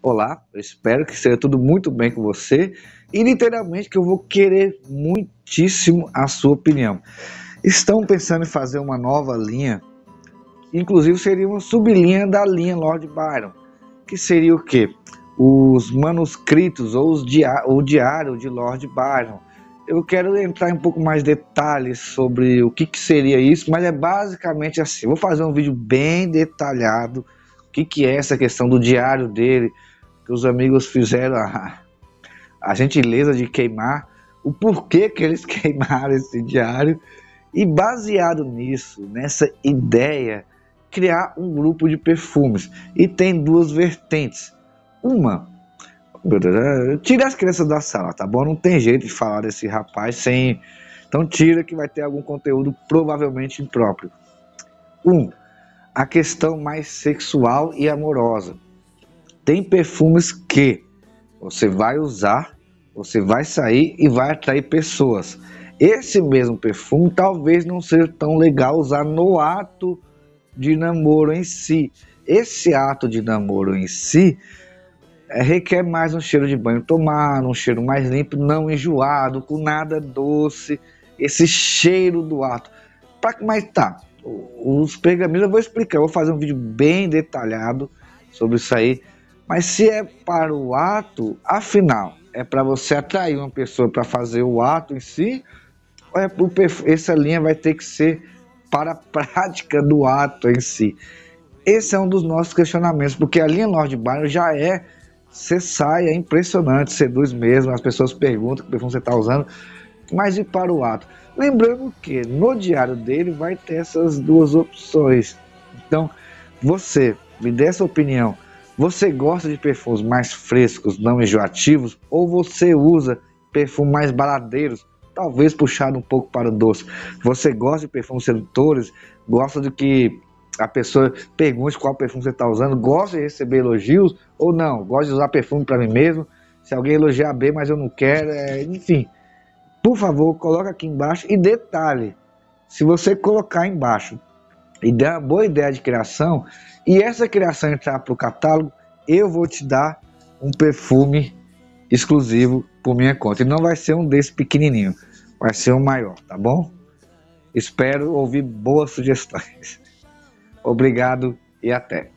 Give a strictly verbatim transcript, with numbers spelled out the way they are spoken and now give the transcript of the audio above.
Olá, eu espero que seja tudo muito bem com você e literalmente que eu vou querer muitíssimo a sua opinião. Estão pensando em fazer uma nova linha, inclusive seria uma sublinha da linha Lord Byron, que seria o quê? Os manuscritos ou os diá o diário de Lord Byron. Eu quero entrar em um pouco mais de detalhes sobre o que, que seria isso, mas é basicamente assim. Vou fazer um vídeo bem detalhado, o que, que é essa questão do diário dele, que os amigos fizeram a, a gentileza de queimar, o porquê que eles queimaram esse diário, e baseado nisso, nessa ideia, criar um grupo de perfumes. E tem duas vertentes. Uma, tira as crianças da sala, tá bom? Não tem jeito de falar desse rapaz sem... Então tira, que vai ter algum conteúdo provavelmente impróprio. Um, a questão mais sexual e amorosa. Tem perfumes que você vai usar, você vai sair e vai atrair pessoas. Esse mesmo perfume talvez não seja tão legal usar no ato de namoro em si. Esse ato de namoro em si é, requer mais um cheiro de banho tomado, um cheiro mais limpo, não enjoado, com nada doce, esse cheiro do ato. Pra, mas tá, os pergaminhos eu vou explicar, eu vou fazer um vídeo bem detalhado sobre isso aí. Mas se é para o ato, afinal, é para você atrair uma pessoa para fazer o ato em si, ou é pro perfume? Essa linha vai ter que ser para a prática do ato em si. Esse é um dos nossos questionamentos, porque a linha Lord Byron já é, você sai, é impressionante, seduz mesmo, as pessoas perguntam que perfume você está usando, mas e para o ato? Lembrando que no diário dele vai ter essas duas opções. Então, você me dê essa opinião. Você gosta de perfumes mais frescos, não enjoativos, ou você usa perfumes mais baladeiros, talvez puxado um pouco para o doce? Você gosta de perfumes sedutores, gosta de que a pessoa pergunte qual perfume você está usando, gosta de receber elogios ou não? Gosta de usar perfume para mim mesmo? Se alguém elogiar bem, mas eu não quero, é... enfim. Por favor, coloca aqui embaixo e detalhe, se você colocar embaixo e der uma boa ideia de criação, e essa criação entrar para o catálogo, eu vou te dar um perfume exclusivo por minha conta. E não vai ser um desse pequenininho, vai ser um maior, tá bom? Espero ouvir boas sugestões. Obrigado e até.